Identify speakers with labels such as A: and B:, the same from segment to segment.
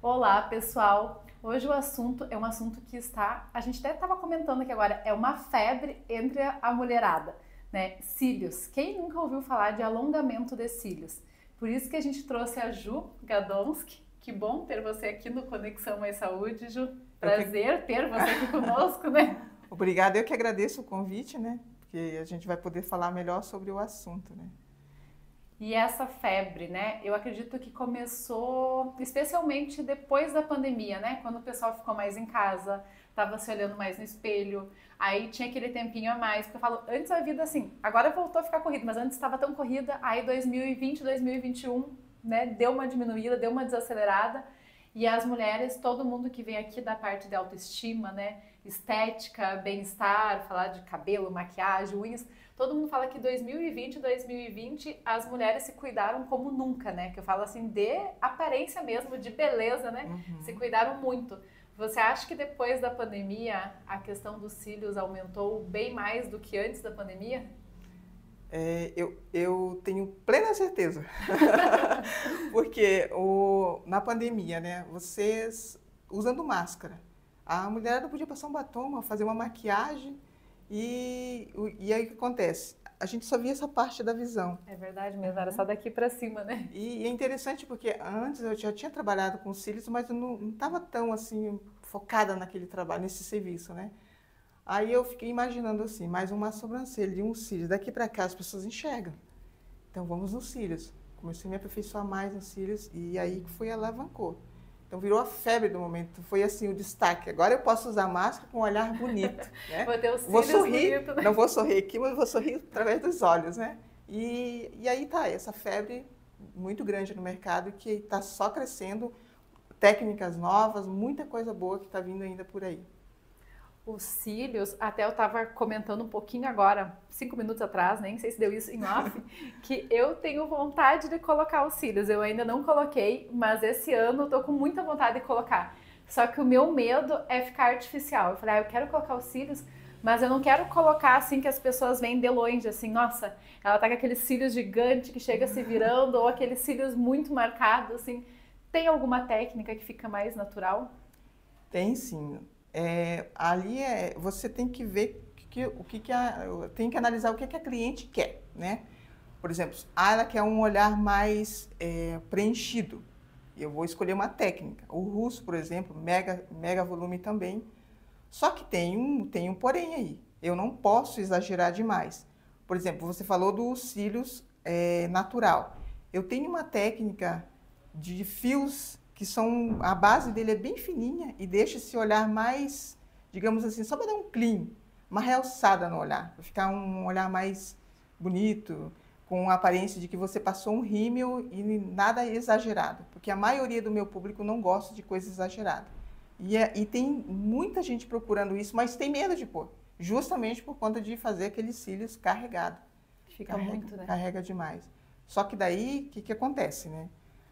A: Olá, pessoal! Hoje o assunto é um assunto que a gente até estava comentando aqui agora, é uma febre entre a mulherada, né? Cílios. Quem nunca ouviu falar de alongamento de cílios? Por isso que a gente trouxe a Ju Gadomski. Que bom ter você aqui no Conexão Mais Saúde, Ju. Prazer ter você aqui conosco, né?
B: Obrigada, eu que agradeço o convite, né? Porque a gente vai poder falar melhor sobre o assunto, né?
A: E essa febre, né? Eu acredito que começou especialmente depois da pandemia, né? Quando o pessoal ficou mais em casa, tava se olhando mais no espelho, aí tinha aquele tempinho a mais. Porque eu falo, antes a vida assim, agora voltou a ficar corrida, mas antes estava tão corrida, aí 2020, 2021, né? Deu uma diminuída, deu uma desacelerada. E as mulheres, todo mundo que vem aqui da parte de autoestima, né? Estética, bem-estar, falar de cabelo, maquiagem, unhas, todo mundo fala que 2020 as mulheres se cuidaram como nunca, né? Que eu falo assim, de aparência mesmo, de beleza, né? Se cuidaram muito. Você acha que depois da pandemia a questão dos cílios aumentou bem mais do que antes da pandemia?
B: Eu tenho plena certeza. Porque na pandemia, né? Vocês usando máscara. A mulher não podia passar um batom, fazer uma maquiagem. E aí o que acontece? A gente só via essa parte da visão.
A: É verdade mesmo, era só daqui pra cima, né?
B: E é interessante porque antes eu já tinha trabalhado com cílios, mas eu não estava tão assim focada naquele trabalho, nesse serviço, né? Aí eu fiquei imaginando assim, mais uma sobrancelha e um cílio. Daqui para cá as pessoas enxergam. Então vamos nos cílios. Comecei a me aperfeiçoar mais nos cílios e aí que foi alavancou. Então virou a febre do momento, foi assim o destaque. Agora eu posso usar máscara com um olhar bonito, né?
A: Vou ter os
B: Vou
A: cílios
B: sorrir,
A: bonitos, né?
B: não vou sorrir aqui, mas vou sorrir através dos olhos, né? E aí tá, essa febre muito grande no mercado que está só crescendo, técnicas novas, muita coisa boa que está vindo ainda por aí.
A: Os cílios, até eu estava comentando um pouquinho agora, 5 minutos atrás, nem sei se deu isso em off, que eu tenho vontade de colocar os cílios. Eu ainda não coloquei, mas esse ano eu tô com muita vontade de colocar. Só que o meu medo é ficar artificial. Eu falei, eu quero colocar os cílios, mas eu não quero colocar assim que as pessoas veem de longe, assim, nossa, ela tá com aqueles cílios gigantes que chega se virando, ou aqueles cílios muito marcados, assim. Tem alguma técnica que fica mais natural?
B: Tem sim. Você tem que ver tem que analisar o que a cliente quer, né? Por exemplo, ela quer um olhar mais preenchido. Eu vou escolher uma técnica. O russo, por exemplo, mega volume também. Só que tem um porém aí. Eu não posso exagerar demais. Por exemplo, você falou dos cílios natural. Eu tenho uma técnica de fios que a base dele é bem fininha e deixa esse olhar mais, digamos assim, só para dar um clean, uma realçada no olhar, para ficar um olhar mais bonito, com a aparência de que você passou um rímel e nada exagerado, porque a maioria do meu público não gosta de coisa exagerada. E tem muita gente procurando isso, mas tem medo de pôr, justamente por conta de fazer aqueles cílios carregado.
A: Fica muito, né?
B: Carrega demais. Só que daí, o que acontece, né?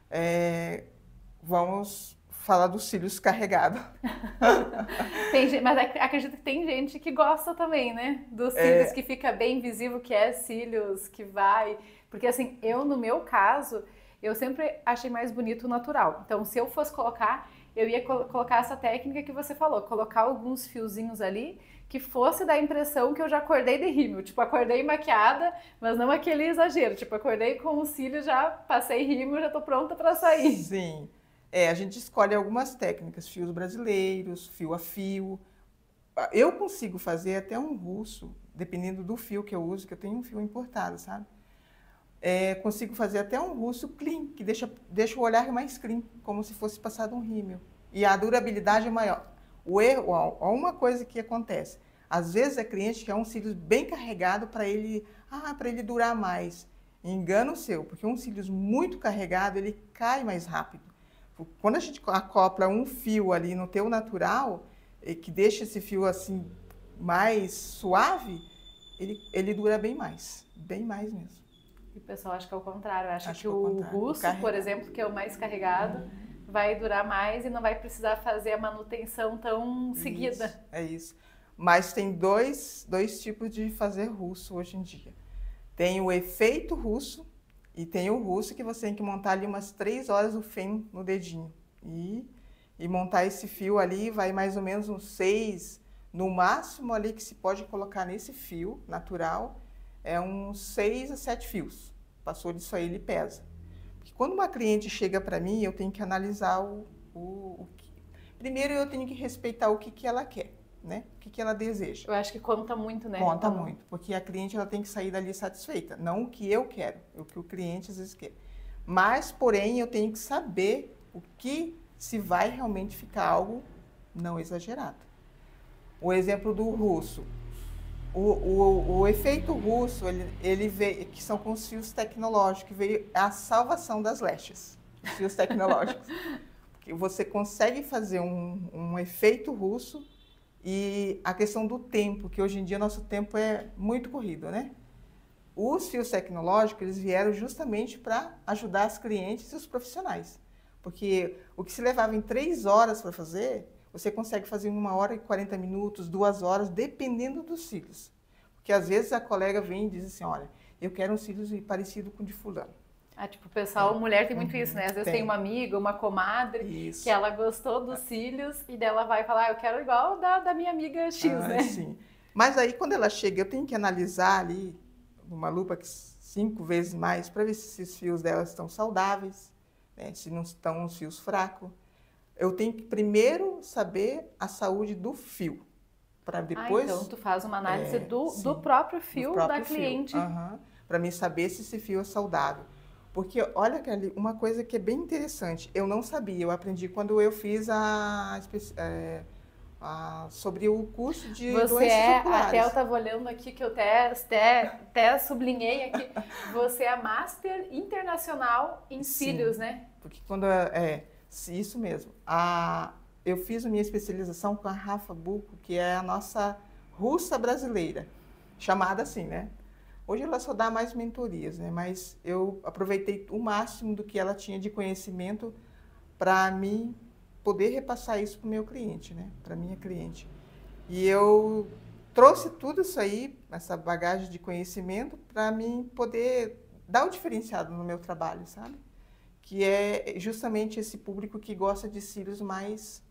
B: Vamos falar dos cílios carregados.
A: Mas acredito que tem gente que gosta também, né? Dos cílios que fica bem visível que é cílios, que vai. Porque assim, no meu caso, eu sempre achei mais bonito o natural. Então, se eu fosse colocar, eu ia colocar essa técnica que você falou, colocar alguns fiozinhos ali que fosse dar a impressão que eu já acordei de rímel. Tipo, acordei maquiada, mas não aquele exagero. Tipo, acordei com os cílios, já passei rímel, já tô pronta para sair.
B: Sim. A gente escolhe algumas técnicas, fios brasileiros, fio a fio. Eu consigo fazer até um russo, dependendo do fio que eu uso, que eu tenho um fio importado, sabe? Consigo fazer até um russo clean, que deixa o olhar mais clean, como se fosse passado um rímel. E a durabilidade é maior. Uma coisa que acontece, às vezes a cliente quer um cílios bem carregado para ele durar mais. Engano seu, porque um cílios muito carregado, ele cai mais rápido. Quando a gente acopla um fio ali no teu natural, que deixa esse fio assim mais suave, ele dura bem mais mesmo.
A: E o pessoal acha que é o contrário, acha
B: Acho
A: que
B: que é o
A: o
B: contrário.
A: russo, por exemplo, que é o mais carregado, vai durar mais e não vai precisar fazer a manutenção tão seguida.
B: É isso. Mas tem dois tipos de fazer russo hoje em dia. Tem o efeito russo e tem o russo que você tem que montar ali umas 3 horas o feno no dedinho. E E montar esse fio ali vai mais ou menos uns 6, no máximo ali que se pode colocar nesse fio natural, é uns 6 a 7 fios. Passou disso aí, ele pesa. Porque quando uma cliente chega para mim, eu tenho que analisar o que... Primeiro eu tenho que respeitar o que ela quer, né? O que ela deseja.
A: Eu acho que conta muito, né?
B: Conta muito, porque a cliente ela tem que sair dali satisfeita, não o que eu quero, o que o cliente às vezes quer. Mas, porém, eu tenho que saber o que se vai realmente ficar algo não exagerado. O exemplo do russo. O efeito russo, ele veio, que são com os fios tecnológicos, veio a salvação das leixas, os fios tecnológicos. Porque você consegue fazer um efeito russo e a questão do tempo, que hoje em dia nosso tempo é muito corrido, né? Os fios tecnológicos, eles vieram justamente para ajudar as clientes e os profissionais. Porque o que se levava em 3 horas para fazer, você consegue fazer em 1 hora e 40 minutos, 2 horas, dependendo dos cílios. Porque às vezes a colega vem e diz assim, olha, eu quero um cílios parecido com o de fulano.
A: Ah, tipo, o pessoal, mulher tem muito isso, né? Às vezes tem uma amiga, uma comadre, que ela gostou dos cílios e dela vai falar, eu quero igual da minha amiga X, né?
B: Sim. Mas aí quando ela chega, eu tenho que analisar ali, uma lupa 5 vezes mais, para ver se esses fios dela estão saudáveis, né? Se não estão os fios fracos. Eu tenho que primeiro saber a saúde do fio, para depois...
A: então tu faz uma análise do próprio fio da cliente.
B: Para mim saber se esse fio é saudável. Porque, olha, Kelly, uma coisa que é bem interessante, eu não sabia, eu aprendi quando eu fiz sobre o curso de doenças oculares.
A: Até eu estava olhando aqui, que eu até sublinhei aqui, você é Master Internacional em Cílios, né?
B: Porque quando isso mesmo. Eu fiz a minha especialização com a Rafa Buco, que é a nossa russa brasileira, chamada assim, né? Hoje ela só dá mais mentorias, né? Mas eu aproveitei o máximo do que ela tinha de conhecimento para mim poder repassar isso para o meu cliente, né? Para minha cliente. E eu trouxe tudo isso aí, essa bagagem de conhecimento, para mim poder dar o diferenciado no meu trabalho, sabe? Que é justamente esse público que gosta de cílios mais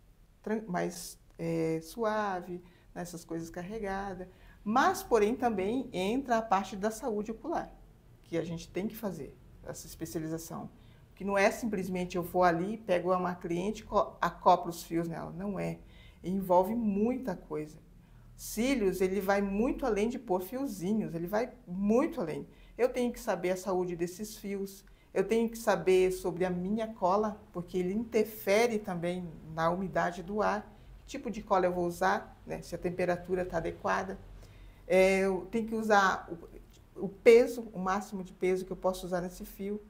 B: suave, nessas coisas carregadas. Mas, porém, também entra a parte da saúde ocular, que a gente tem que fazer, essa especialização. Que não é simplesmente eu vou ali, pego uma cliente, acoplo os fios nela. Não é. Envolve muita coisa. Cílios, ele vai muito além de pôr fiozinhos, ele vai muito além. Eu tenho que saber a saúde desses fios, eu tenho que saber sobre a minha cola, porque ele interfere também na umidade do ar. Que tipo de cola eu vou usar, né? Se a temperatura está adequada. Eu tenho que usar o peso, o máximo de peso que eu posso usar nesse fio.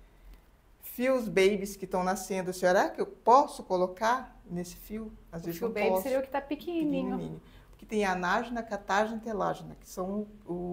B: Fios babies que estão nascendo, será que eu posso colocar nesse fio? Às vezes
A: o fio baby seria o que está pequenininho.
B: Porque tem anágena, catágena e telágena, que são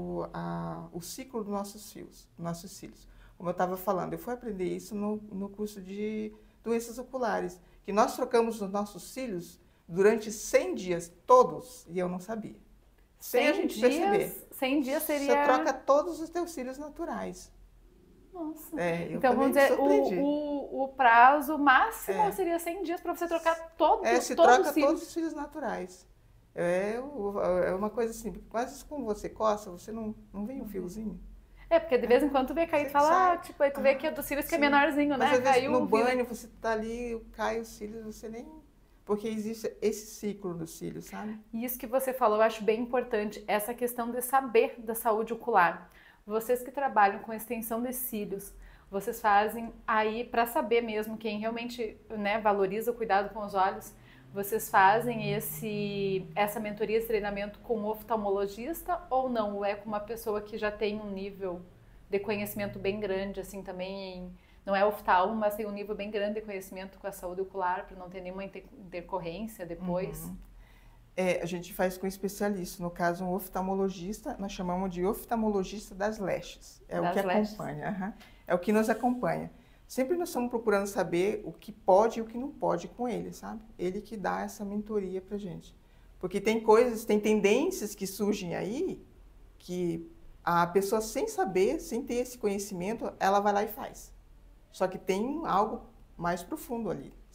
B: o ciclo dos nossos fios, dos nossos cílios. Como eu estava falando, eu fui aprender isso no curso de doenças oculares, que nós trocamos os nossos cílios durante 100 dias, todos, e eu não sabia. Sem a gente perceber.
A: 100 dias seria...
B: Você troca todos os teus cílios naturais.
A: Nossa.
B: Então,
A: vamos dizer, o prazo máximo seria 100 dias para você trocar todos os cílios.
B: Troca todos os cílios naturais. É uma coisa assim, quase como você coça, você não vê um fiozinho.
A: Porque de vez em quando tu vê cair e fala, tipo, aí tu vê que é dos cílios que é menorzinho, né?
B: Mas às vezes no banho você tá ali, cai os cílios, você nem... Porque existe esse ciclo dos cílios, sabe?
A: E isso que você falou, eu acho bem importante, essa questão de saber da saúde ocular. Vocês que trabalham com extensão de cílios, vocês fazem aí, para saber mesmo quem realmente, né, valoriza o cuidado com os olhos, vocês fazem essa mentoria, esse treinamento com um oftalmologista ou não? Ou é com uma pessoa que já tem um nível de conhecimento bem grande, assim, também, não é oftalmo, mas tem um nível bem grande de conhecimento com a saúde ocular, para não ter nenhuma intercorrência depois?
B: A gente faz com especialista, no caso um oftalmologista, nós chamamos de oftalmologista das leixas. É o que acompanha, é o que nos acompanha. Sempre nós estamos procurando saber o que pode e o que não pode com ele, sabe? Ele que dá essa mentoria pra gente. Porque tem coisas, tem tendências que surgem aí, que a pessoa sem saber, sem ter esse conhecimento, ela vai lá e faz. Só que tem algo mais profundo ali, sabe?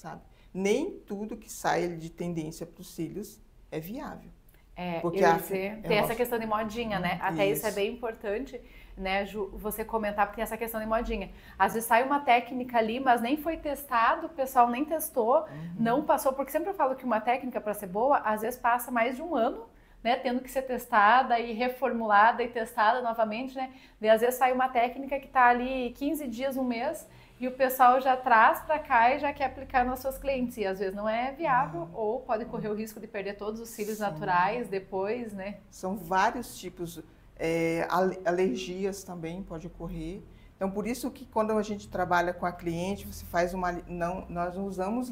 B: Nem tudo que sai de tendência para os cílios é viável.
A: Porque tem essa questão de modinha, né? Até isso é bem importante, né, Ju, você comentar, porque tem essa questão de modinha. Às vezes sai uma técnica ali, mas nem foi testado, o pessoal nem testou, não passou, porque sempre eu falo que uma técnica para ser boa, às vezes passa mais de um ano, né, tendo que ser testada e reformulada e testada novamente, né? E às vezes sai uma técnica que está ali 15 dias, um mês, e o pessoal já traz para cá e já quer aplicar nas suas clientes. E às vezes não é viável ou pode correr o risco de perder todos os cílios naturais depois, né?
B: São vários tipos, alergias também pode ocorrer. Então, por isso que quando a gente trabalha com a cliente, você faz nós não usamos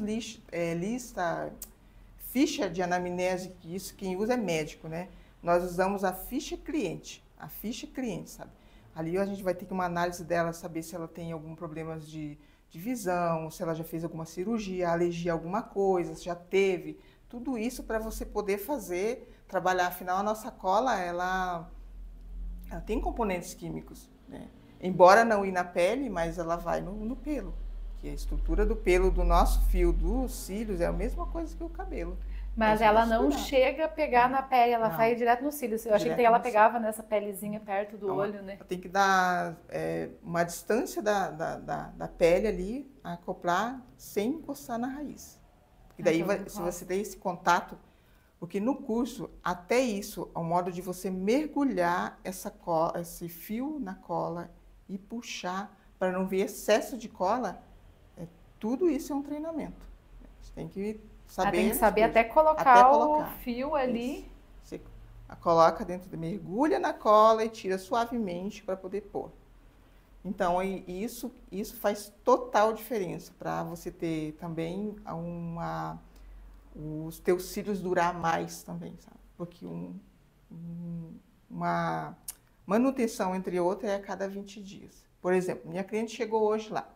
B: ficha de anamnese, que isso quem usa é médico, né? Nós usamos a ficha cliente, sabe? Ali a gente vai ter que uma análise dela, saber se ela tem algum problema de visão, se ela já fez alguma cirurgia, alergia a alguma coisa, se já teve. Tudo isso para você poder trabalhar. Afinal, a nossa cola, ela tem componentes químicos, né? Embora não ir na pele, mas ela vai no pelo. Que a estrutura do pelo do nosso fio dos cílios é a mesma coisa que o cabelo.
A: Mas ela não chega a pegar na pele, ela vai direto nos cílios. Eu achei que ela pegava nessa pelezinha perto do olho, né?
B: Tem que dar uma distância da pele ali, acoplar sem encostar na raiz. E daí, se você tem esse contato, porque no curso, até isso, é um modo de você mergulhar esse fio na cola e puxar para não ver excesso de cola, tudo isso é um treinamento. Você tem que
A: tem que saber até colocar o fio ali.
B: Isso. Você coloca mergulha na cola e tira suavemente para poder pôr. Então, isso faz total diferença para você ter também os teus cílios durar mais também, sabe? Porque uma manutenção entre outra é a cada 20 dias. Por exemplo, minha cliente chegou hoje lá.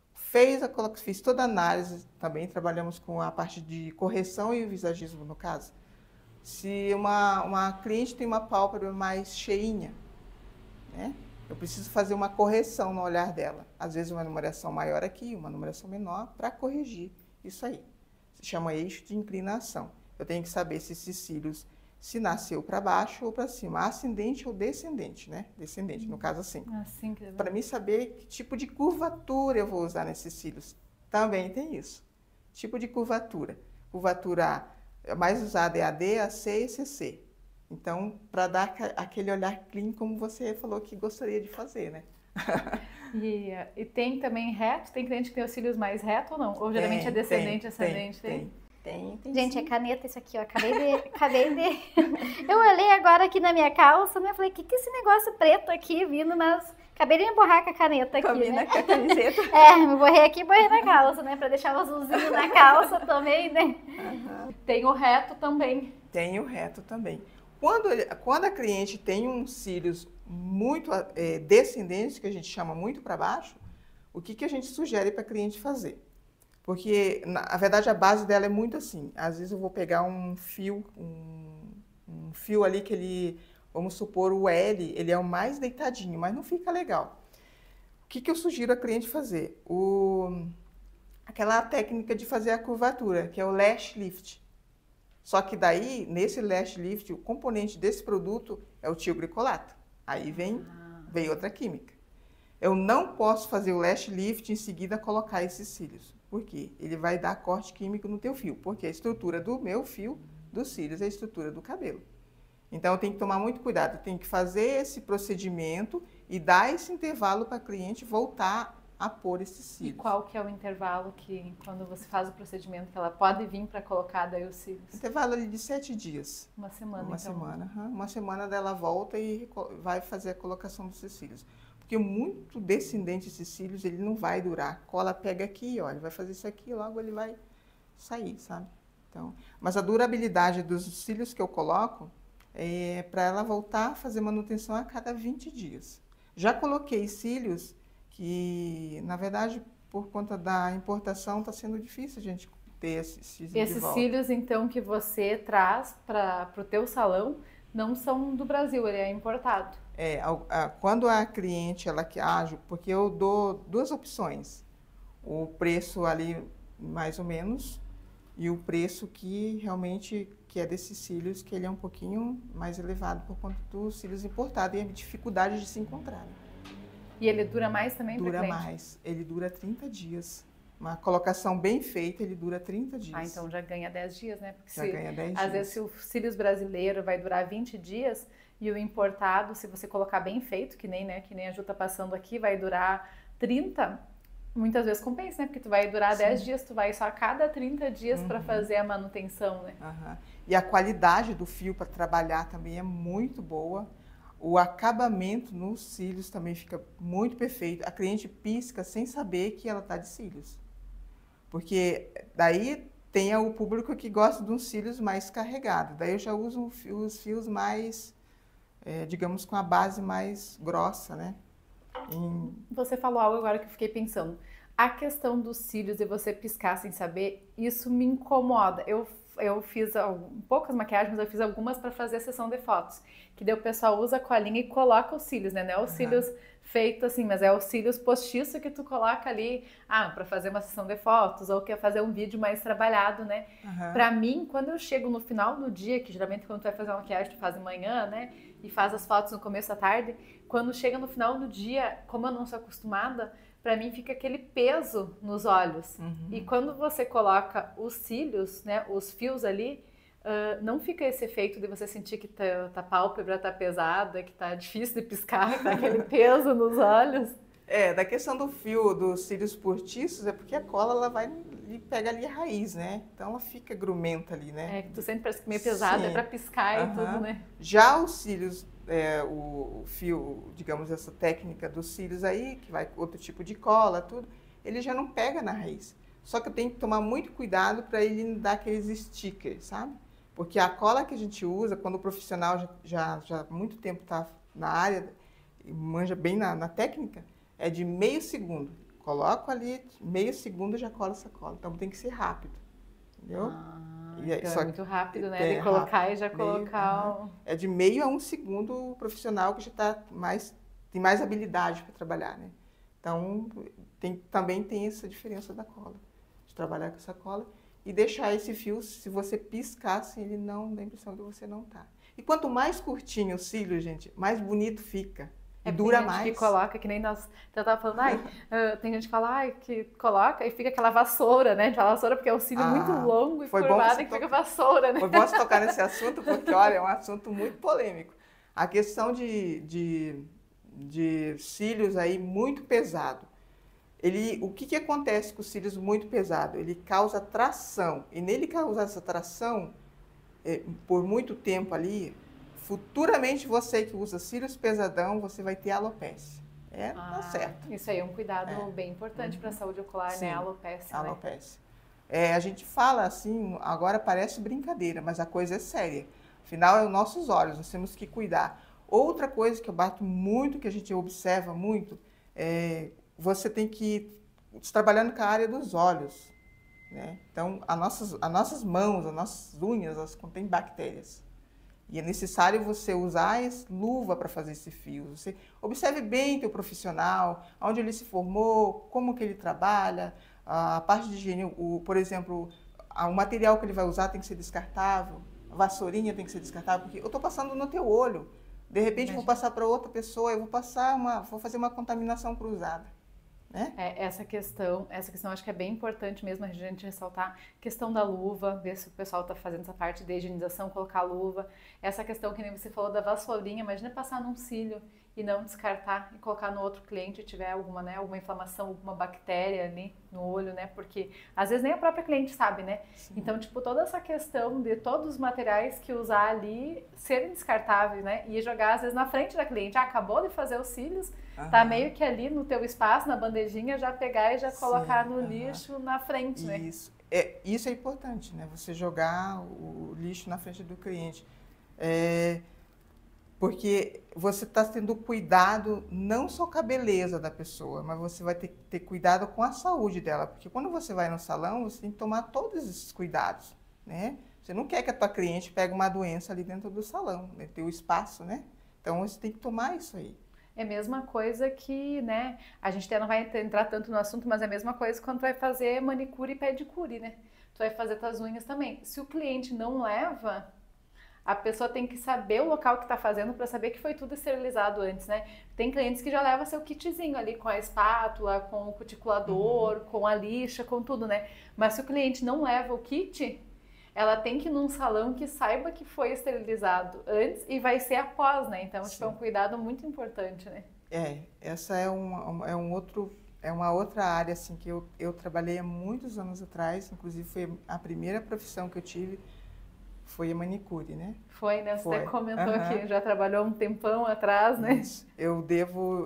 B: Fiz toda a análise, também trabalhamos com a parte de correção e visagismo, no caso. Se uma cliente tem uma pálpebra mais cheinha, né? Eu preciso fazer uma correção no olhar dela. Às vezes uma numeração maior aqui, uma numeração menor, para corrigir isso aí. Se chama eixo de inclinação. Eu tenho que saber se esses cílios, se nasceu para baixo ou para cima, ascendente ou descendente, né? Descendente, no caso assim. Para mim saber que tipo de curvatura eu vou usar nesses cílios. Também tem isso. Tipo de curvatura. Curvatura mais usada é a D, a C e CC. Então, para dar aquele olhar clean, como você falou que gostaria de fazer, né?
A: E tem também reto? Tem cliente que tem os cílios mais reto ou não? Ou geralmente é descendente, ascendente?
C: Tem gente, é caneta isso aqui, ó. Acabei de... Eu olhei agora aqui na minha calça, né? Falei, que é esse negócio preto aqui vindo, mas acabei de me borrar com a caneta aqui,
B: combina, né? Com a camiseta.
C: Me borrei aqui e borrei na calça, né? Pra deixar o azulzinho na calça também, né?
A: Tem o reto também.
B: Tem o reto também. Quando a cliente tem uns cílios muito descendentes, que a gente chama muito para baixo, o que a gente sugere para a cliente fazer? Porque, na verdade, a base dela é muito assim. Às vezes eu vou pegar um fio ali que ele, vamos supor, o L, ele é o mais deitadinho, mas não fica legal. O que eu sugiro a cliente fazer? Aquela técnica de fazer a curvatura, que é o lash lift. Só que daí, nesse lash lift, o componente desse produto é o tioglicolato. Aí vem outra química. Eu não posso fazer o lash lift e em seguida colocar esses cílios. Por quê? Ele vai dar corte químico no teu fio. Porque a estrutura do meu fio, dos cílios, é a estrutura do cabelo. Então, eu tenho que tomar muito cuidado. Eu tenho que fazer esse procedimento e dar esse intervalo para a cliente voltar a pôr esses cílios.
A: E qual que é o intervalo que, quando você faz o procedimento, que ela pode vir para colocar daí os cílios?
B: Intervalo ali de 7 dias.
A: Uma semana,
B: Uma semana. Uma semana dela volta e vai fazer a colocação dos cílios. Porque muito descendente esses cílios, ele não vai durar. A cola pega aqui, ó, ele vai fazer isso aqui, logo ele vai sair, sabe? Então, mas a durabilidade dos cílios que eu coloco é para ela voltar a fazer manutenção a cada 20 dias. Já coloquei cílios que, na verdade, por conta da importação, está sendo difícil a gente ter esses cílios de volta.
A: Cílios, então, que você traz para o teu salão, não são do Brasil, ele é importado.
B: Quando a cliente, ela que age, porque eu dou duas opções. O preço ali, mais ou menos, e o preço que realmente que é desses cílios, que ele é um pouquinho mais elevado por conta dos cílios importados e a dificuldade de se encontrar.
A: E ele dura mais também para
B: Dura
A: cliente?
B: mais, ele dura 30 dias. Uma colocação bem feita, ele dura 30 dias.
A: Ah, então já ganha 10 dias, né? Porque
B: Já ganha 10
A: às
B: dias.
A: vezes se o cílios brasileiro vai durar 20 dias e o importado, se você colocar bem feito, que nem, né, que nem a Ju tá passando aqui, vai durar 30, muitas vezes compensa, né? Porque tu vai durar 10 dias, tu vai só a cada 30 dias para fazer a manutenção, né?
B: E a qualidade do fio para trabalhar também é muito boa. O acabamento nos cílios também fica muito perfeito. A cliente pisca sem saber que ela está de cílios. Porque daí tem o público que gosta de uns cílios mais carregados. Daí eu já uso os fios mais, digamos, com a base mais grossa, né?
A: Você falou algo agora que eu fiquei pensando. A questão dos cílios e você piscar sem saber, isso me incomoda. Eu fiz poucas maquiagens, mas eu fiz algumas para fazer a sessão de fotos. Que daí o pessoal usa a colinha e coloca os cílios, né? Não é os cílios feito assim, mas é os cílios postiço que tu coloca ali, para fazer uma sessão de fotos ou quer fazer um vídeo mais trabalhado, né? Pra mim, quando eu chego no final do dia, que geralmente quando tu vai fazer uma maquiagem tu faz de manhã, né? E faz as fotos no começo da tarde, quando chega no final do dia, como eu não sou acostumada, pra mim fica aquele peso nos olhos. E quando você coloca os cílios, né, os fios ali, não fica esse efeito de você sentir que a pálpebra tá pesada, que tá difícil de piscar, que tá aquele peso nos olhos.
B: Da questão do fio dos cílios postiços, é porque a cola ela vai e pega ali a raiz, né? Então ela fica grumenta ali, né?
A: Que tu sempre parece que meio pesado,
B: Sim.
A: é pra piscar e tudo, né?
B: Já os cílios, o fio, digamos, essa técnica dos cílios aí, que vai com outro tipo de cola, tudo, ele já não pega na raiz. Só que eu tenho que tomar muito cuidado para ele não dar aqueles stickers, sabe? Porque a cola que a gente usa, quando o profissional já há muito tempo está na área e manja bem na técnica, é de meio segundo. Coloco ali, meio segundo já cola essa cola. Então tem que ser rápido, entendeu?
A: Então é muito rápido, né? De colocar rápido, e já colocar...
B: É de meio a um segundo o profissional que já tem mais habilidade para trabalhar, né? Então também tem essa diferença da cola, de trabalhar com essa cola e deixar esse fio, se você piscar, assim, ele não dá a impressão que você não tá. E quanto mais curtinho o cílio, gente, mais bonito fica. E dura mais.
A: Tem gente que coloca, que nem nós, eu tava falando, tem gente que fala, que coloca e fica aquela vassoura, né? A gente fala vassoura porque é um cílio muito longo e curvado e fica vassoura, né?
B: Foi bom você tocar nesse assunto, porque, olha, é um assunto muito polêmico. A questão de cílios aí muito pesado. O que acontece com os cílios muito pesado? Ele causa tração. E nele causar essa tração, por muito tempo ali, futuramente você que usa cílios pesadão, você vai ter alopecia. Tá certo.
A: Isso aí é um cuidado bem importante para a saúde ocular, sim, né? Alopecia.
B: Alopecia. A gente fala assim, agora parece brincadeira, mas a coisa é séria. Afinal, é os nossos olhos, nós temos que cuidar. Outra coisa que eu bato muito, que a gente observa muito, você tem que ir trabalhando com a área dos olhos, né? Então, as nossas mãos, as nossas unhas, elas contêm bactérias. E é necessário você usar luva para fazer esse fio. Você observe bem teu profissional, onde ele se formou, como que ele trabalha, a parte de higiene, por exemplo, o material que ele vai usar tem que ser descartável, a vassourinha tem que ser descartável, porque eu estou passando no teu olho. De repente, eu vou passar para outra pessoa, eu vou fazer uma contaminação cruzada. Né?
A: Essa questão acho que é bem importante mesmo a gente ressaltar. Questão da luva, ver se o pessoal está fazendo essa parte de higienização, colocar a luva. Essa questão que nem você falou da vassourinha, imagina passar num cílio e não descartar e colocar no outro cliente e tiver alguma inflamação, alguma bactéria ali no olho, né? Porque às vezes nem a própria cliente sabe, né? Sim. Então, toda essa questão de todos os materiais que usar ali serem descartáveis, né? E jogar às vezes na frente da cliente. Acabou de fazer os cílios, tá meio que ali no teu espaço, na bandejinha, já pegar e já colocar no lixo na frente, né?
B: Isso é importante, né? Você jogar o lixo na frente do cliente. Porque você está tendo cuidado não só com a beleza da pessoa, mas você vai ter cuidado com a saúde dela. Porque quando você vai no salão, você tem que tomar todos esses cuidados, né? Você não quer que a tua cliente pegue uma doença ali dentro do salão, né? Ter o espaço, né? Então, você tem que tomar isso aí.
A: É a mesma coisa que, né, a gente até não vai entrar tanto no assunto, mas é a mesma coisa quando tu vai fazer manicure e pedicure, né? Tu vai fazer tuas unhas também. Se o cliente não leva, a pessoa tem que saber o local que está fazendo para saber que foi tudo esterilizado antes, né? Tem clientes que já levam seu kitzinho ali com a espátula, com o cuticulador, com a lixa, com tudo, né? Mas se o cliente não leva o kit, ela tem que ir num salão que saiba que foi esterilizado antes e vai ser após, né? Então, tipo, é um cuidado muito importante, né?
B: Essa é uma outra área assim que eu trabalhei há muitos anos atrás, inclusive foi a primeira profissão que eu tive, foi a manicure, né?
A: Foi, né? Você comentou que já trabalhou um tempão atrás, né?
B: Isso. Eu devo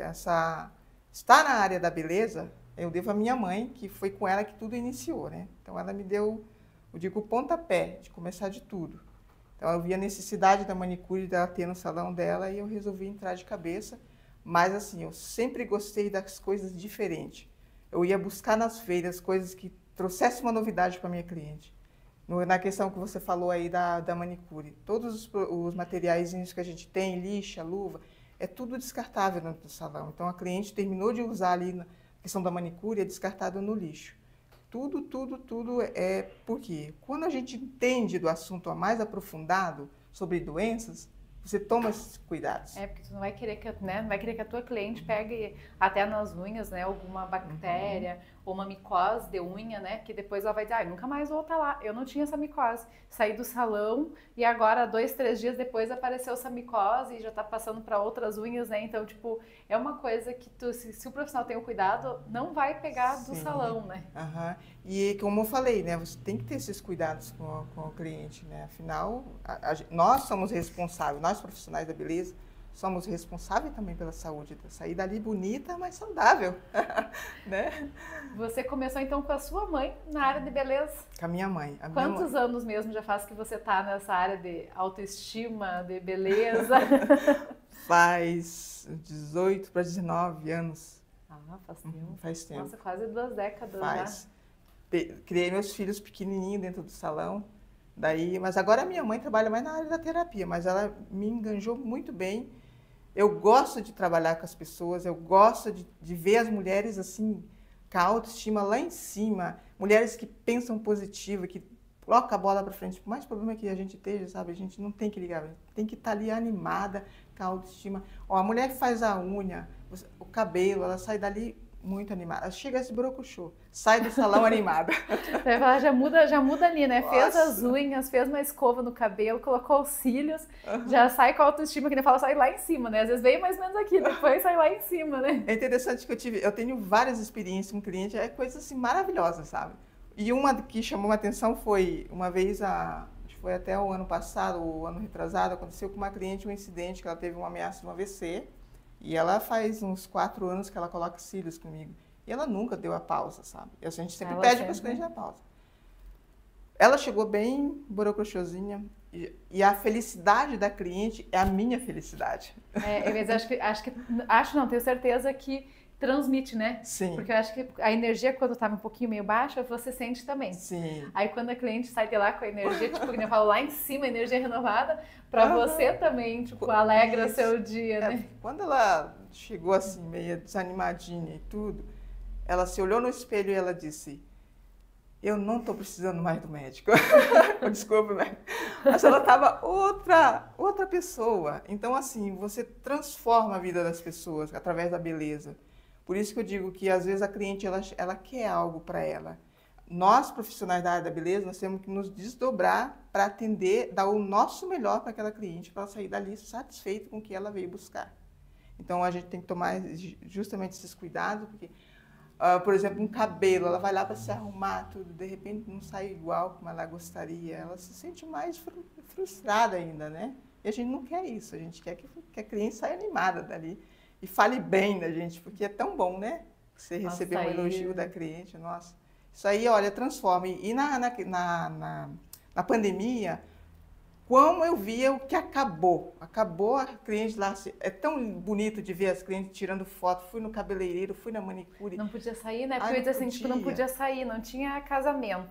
B: estar na área da beleza, eu devo à minha mãe, que foi com ela que tudo iniciou, né? Então ela me deu, eu digo, o pontapé de começar de tudo. Então eu vi a necessidade da manicure dela ter no salão dela e eu resolvi entrar de cabeça. Mas assim, eu sempre gostei das coisas diferentes. Eu ia buscar nas feiras coisas que trouxessem uma novidade para minha cliente. Na questão que você falou aí da manicure, todos os materiais que a gente tem, lixa, luva, é tudo descartável dentro do salão. Então a cliente terminou de usar ali na questão da manicure, é descartado no lixo. Tudo é porque quando a gente entende do assunto mais aprofundado sobre doenças, você toma esses cuidados.
A: É, porque tu não vai querer que, né, não vai querer que a tua cliente pegue até nas unhas, né, alguma bactéria ou uma micose de unha, né, que depois ela vai dizer, nunca mais vou voltar lá, eu não tinha essa micose. Saí do salão e agora 2, 3 dias depois apareceu essa micose e já tá passando para outras unhas, né, então, tipo, é uma coisa que tu, se o profissional tem o cuidado, não vai pegar do salão, né.
B: E como eu falei, né, você tem que ter esses cuidados com o cliente, né, afinal, nós somos responsáveis, nós profissionais da beleza, somos responsáveis também pela saúde, sair dali bonita, mas saudável, né?
A: Você começou então com a sua mãe na área de beleza?
B: Com a minha mãe.
A: Quantos anos mesmo já faz que você está nessa área de autoestima, de beleza?
B: Faz 18 para 19 anos.
A: Ah, faz tempo.
B: Faz tempo.
A: Nossa, quase 2 décadas
B: já. Criei meus filhos pequenininhos dentro do salão. Mas agora a minha mãe trabalha mais na área da terapia, mas ela me enganjou muito bem. Eu gosto de trabalhar com as pessoas, eu gosto de ver as mulheres assim, com a autoestima lá em cima, mulheres que pensam positivo, que colocam a bola para frente. Por mais problema que a gente esteja, sabe, a gente não tem que ligar, tem que estar ali animada, com a autoestima. A mulher que faz a unha, o cabelo, ela sai dali muito animada. Ela chega a esse brocochô, sai do salão animada.
A: Ela já muda ali, né? Nossa. Fez as unhas, fez uma escova no cabelo, colocou os cílios, já sai com a autoestima, que nem fala, sai lá em cima, né? Às vezes veio mais ou menos aqui, depois sai lá em cima, né?
B: É interessante que eu tenho várias experiências com cliente, coisas assim maravilhosas, sabe? E uma que chamou a atenção foi, uma vez, acho que foi até o ano passado, o ano retrasado, aconteceu com uma cliente um incidente, que ela teve uma ameaça de um AVC, e ela faz uns 4 anos que ela coloca cílios comigo. E ela nunca deu a pausa, sabe? A gente sempre pede para os clientes a pausa. Ela chegou bem borocochosinha. E a felicidade da cliente é a minha felicidade.
A: Não, tenho certeza que transmite, né?
B: Sim.
A: Porque eu acho que a energia, quando tá um pouquinho meio baixa, você sente também.
B: Sim.
A: Aí quando a cliente sai de lá com a energia, tipo, que eu falo, lá em cima, energia renovada, pra você também, tipo, alegra seu dia, né?
B: Quando ela chegou assim, meio desanimadinha e tudo, ela se olhou no espelho e ela disse, eu não tô precisando mais do médico. Desculpa, né? Mas ela tava outra pessoa. Então, assim, você transforma a vida das pessoas através da beleza. Por isso que eu digo que, às vezes, a cliente, ela quer algo para ela. Nós, profissionais da área da beleza, nós temos que nos desdobrar para atender, dar o nosso melhor para aquela cliente, para ela sair dali satisfeita com o que ela veio buscar. Então, a gente tem que tomar justamente esses cuidados, porque, por exemplo, um cabelo, ela vai lá para se arrumar, tudo, de repente não sai igual como ela gostaria, ela se sente mais frustrada ainda, né? E a gente não quer isso, a gente quer que a cliente saia animada dali. E fale bem da gente, porque é tão bom, né? Você receber um elogio da cliente, nossa. Isso aí, olha, transforma. E na pandemia, como eu via o que acabou. Acabou a cliente lá. É tão bonito de ver as clientes tirando foto. Fui no cabeleireiro, fui na manicure.
A: Não podia sair, né? Porque eu ia dizer assim, tipo, não podia sair, não tinha casamento.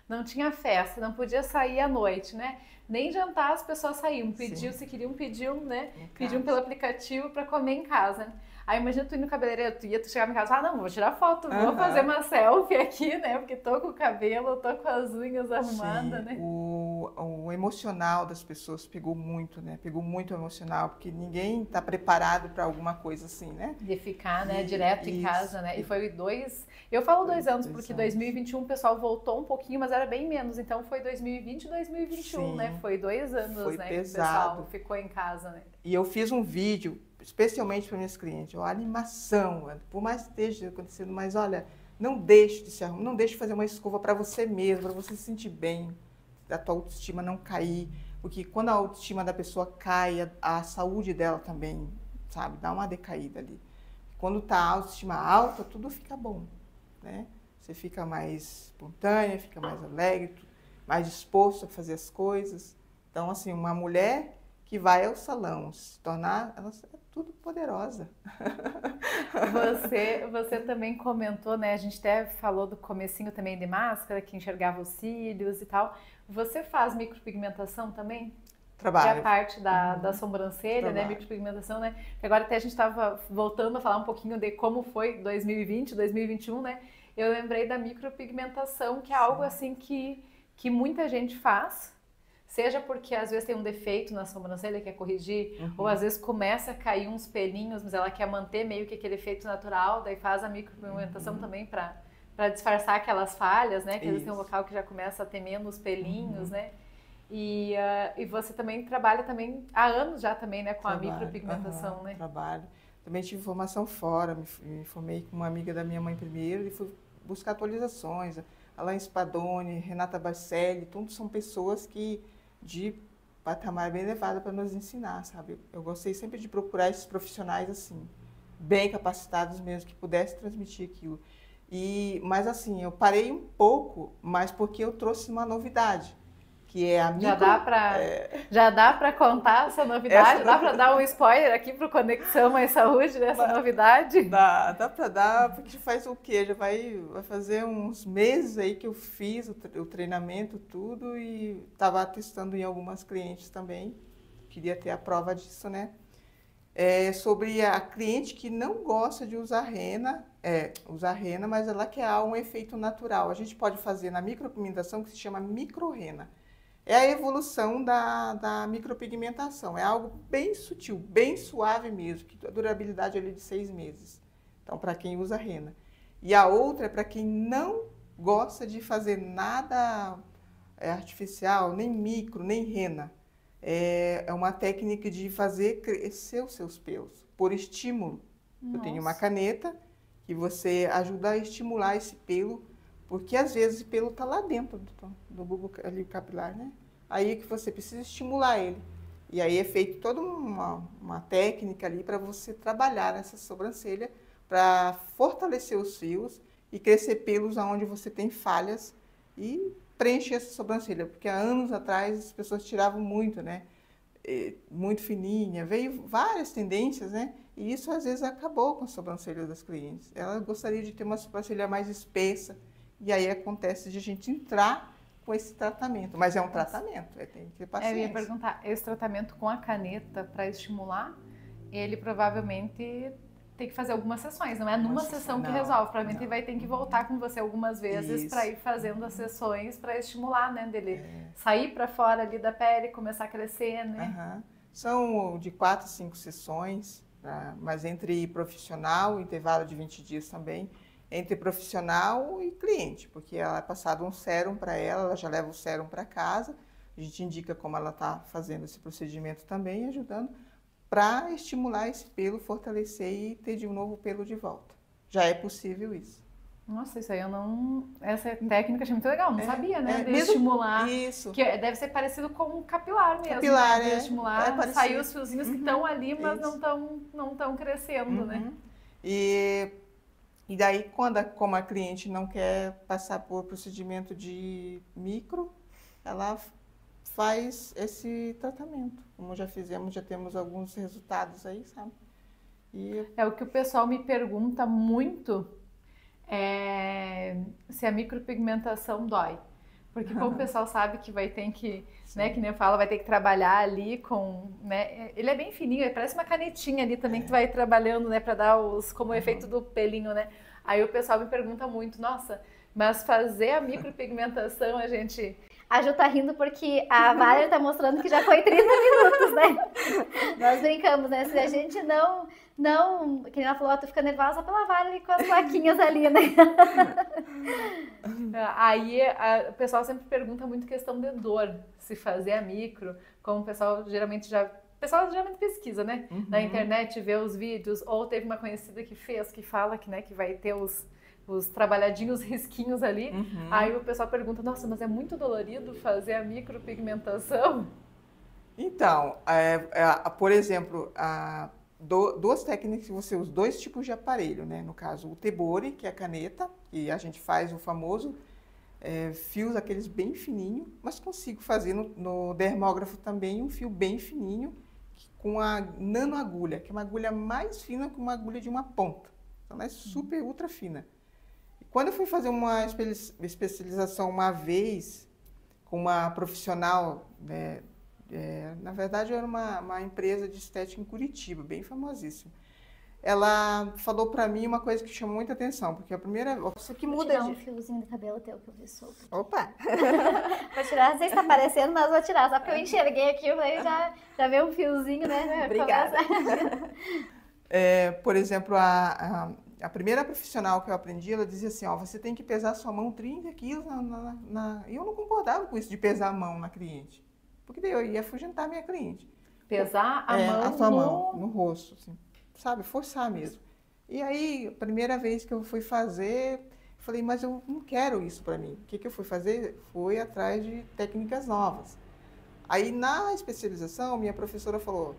A: não tinha festa, não podia sair à noite, né? Nem jantar as pessoas saíam,
B: Sim.
A: se queriam, pediam, né?
B: Em
A: Pediam
B: casa.
A: pelo aplicativo para comer em casa. Aí imagina tu ir no cabeleireiro, tu chegava em casa, não, vou tirar foto, vou
B: Aham.
A: fazer uma selfie aqui, né? Porque tô com o cabelo, tô com as unhas arrumadas,
B: Sim,
A: né?
B: o emocional das pessoas pegou muito, né? Pegou muito o emocional, porque ninguém está preparado para alguma coisa assim, né?
A: De ficar, né,
B: E,
A: direto em
B: isso,
A: casa, né? E foi eu falo 2 anos,
B: dois
A: porque
B: anos.
A: 2021 o pessoal voltou um pouquinho, mas era bem menos, então foi 2020 e 2021, né?
B: Sim,
A: Foi 2 anos,
B: foi
A: né, que o
B: pesado.
A: pessoal ficou em casa, né?
B: E eu fiz um vídeo, especialmente para minhas clientes, olha, animação, por mais que esteja acontecendo, mas olha, não deixe de se arrumar, não deixe de fazer uma escova para você mesmo, para você se sentir bem, a tua autoestima não cair, porque quando a autoestima da pessoa cai, a saúde dela também, sabe, dá uma decaída ali. Quando tá a autoestima alta, tudo fica bom, né? Você fica mais espontânea, fica mais alegre, mais disposto a fazer as coisas. Então, assim, uma mulher que vai ao salão se tornar, ela é tudo poderosa.
A: Você também comentou, né? A gente até falou do comecinho também de máscara, que enxergava os cílios e tal. Você faz micropigmentação também? Que é a
B: Trabalho.
A: parte da sobrancelha, né?
B: Trabalho.
A: Micropigmentação, né? Que agora até a gente estava voltando a falar um pouquinho de como foi 2020, 2021, né? Eu lembrei da micropigmentação, que é algo assim que muita gente faz, seja porque às vezes tem um defeito na sobrancelha, quer corrigir, ou às vezes começa a cair uns pelinhos, mas ela quer manter meio que aquele efeito natural, daí faz a micropigmentação também para disfarçar aquelas falhas, né? Que às vezes tem um
B: Isso.
A: local que já começa a ter menos pelinhos, né? E você também trabalha também há anos já também, né, com a micropigmentação, né?
B: Trabalho. Também tive formação fora, me formei com uma amiga da minha mãe primeiro e fui buscar atualizações. Alain Spadoni, Renata Barcelli, todos são pessoas que de patamar bem elevado para nos ensinar, sabe? Eu gostei sempre de procurar esses profissionais assim, bem capacitados mesmo, que pudessem transmitir aquilo. Mas assim, eu parei um pouco, mas porque eu trouxe uma novidade, que é a
A: Já dá para contar essa novidade? Dá para dar um spoiler aqui pro Conexão Mais Saúde dessa novidade?
B: Dá para dar, porque faz o quê? Já vai fazer uns meses aí que eu fiz o treinamento, tudo, e estava testando em algumas clientes também. Queria ter a prova disso, né? Sobre a cliente que não gosta de usar rena, mas ela quer um efeito natural. A gente pode fazer na micropigmentação que se chama microrrena. É a evolução da micropigmentação. É algo bem sutil, bem suave mesmo, que a durabilidade é de 6 meses. Então, para quem usa rena. E a outra é para quem não gosta de fazer nada artificial, nem micro, nem rena. É uma técnica de fazer crescer os seus pelos, por estímulo.
A: Nossa.
B: Eu tenho uma caneta que você ajuda a estimular esse pelo, porque às vezes o pelo está lá dentro do bulbo ali capilar, né? Aí é que você precisa estimular ele. E aí é feito toda uma técnica ali para você trabalhar nessa sobrancelha, para fortalecer os fios e crescer pelos aonde você tem falhas e preencher essa sobrancelha. Porque há anos atrás as pessoas tiravam muito, né? Muito fininha, veio várias tendências, né? E isso às vezes acabou com a sobrancelha das clientes. Ela gostaria de ter uma sobrancelha mais espessa. E aí acontece de a gente entrar com esse tratamento. Mas é um tratamento, tem que ter paciência.
A: Eu ia perguntar, esse tratamento com a caneta para estimular, ele provavelmente tem que fazer algumas sessões, não é numa sessão que resolve. Provavelmente ele vai ter que voltar com você algumas vezes para ir fazendo as sessões para estimular, né? Dele sair para fora ali da pele, começar a crescer, né?
B: São de 4 a 5 sessões, mas entre profissional, intervalo de 20 dias também, entre profissional e cliente, porque ela é passado um sérum para ela já leva o sérum para casa, a gente indica como ela está fazendo esse procedimento também, ajudando para estimular esse pelo, fortalecer e ter de novo pelo de volta. Já é possível isso.
A: Nossa, isso aí eu não... Essa técnica achei muito legal, não sabia, né? De
B: mesmo
A: estimular.
B: Isso.
A: Que deve ser parecido com um capilar mesmo.
B: Capilar,
A: né? De estimular, sair os fiozinhos que estão ali, mas não estão crescendo, né?
B: E daí, como a cliente não quer passar por procedimento de micro, ela faz esse tratamento. Como já fizemos, já temos alguns resultados aí, sabe?
A: É o que o pessoal me pergunta muito, se a micropigmentação dói. Porque como o pessoal sabe que vai ter que, né, que nem eu falo, vai ter que trabalhar ali com, né, ele é bem fininho, parece uma canetinha ali também que tu vai trabalhando, né, para dar como o efeito do pelinho, né. Aí o pessoal me pergunta muito, nossa, mas fazer a micropigmentação, a gente...
C: A Ju tá rindo porque a Valéria tá mostrando que já foi 30 minutos, né? Nós brincamos, né? Se a gente que nem ela falou, tu fica nervosa pela Valéria com as plaquinhas ali, né?
A: Aí o pessoal sempre pergunta muito questão de dor, se fazer a micro, como o pessoal geralmente pesquisa, né? Na internet, vê os vídeos, ou teve uma conhecida que fez, que fala que, né, que vai ter os trabalhadinhos risquinhos ali. Aí o pessoal pergunta, nossa, mas é muito dolorido fazer a micropigmentação?
B: Então, por exemplo, duas técnicas que você usa, 2 tipos de aparelho, né? No caso, o Tebori, que é a caneta, e a gente faz o famoso fios aqueles bem fininho, mas consigo fazer no dermógrafo também um fio bem fininho com a nanoagulha, que é uma agulha mais fina que uma agulha de uma ponta. Então, ela é super ultra fina. Quando eu fui fazer uma especialização uma vez com uma profissional, né, na verdade era uma empresa de estética em Curitiba, bem famosíssima. Ela falou para mim uma coisa que chamou muita atenção, porque a primeira... Isso aqui muda
C: Vou tirar um fiozinho do cabelo teu que eu vi solto.
B: Opa!
C: Vou tirar, não sei se tá aparecendo, mas vou tirar. Só porque eu enxerguei aqui, eu falei, já veio um fiozinho, né?
B: Obrigada. Por exemplo, a primeira profissional que eu aprendi, ela dizia assim, ó, você tem que pesar a sua mão 30 quilos E eu não concordava com isso de pesar a mão na cliente, porque daí eu ia afugentar a minha cliente.
A: Pesar a mão
B: a sua mão no rosto, assim, sabe? Forçar mesmo. E aí, a primeira vez que eu fui fazer, eu falei, mas eu não quero isso para mim. O que eu fui fazer? Fui atrás de técnicas novas. Aí, na especialização, minha professora falou,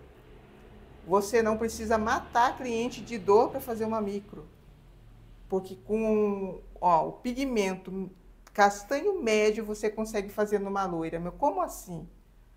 B: você não precisa matar a cliente de dor para fazer uma micro. Porque com o pigmento castanho médio você consegue fazer numa loira. Mas como assim?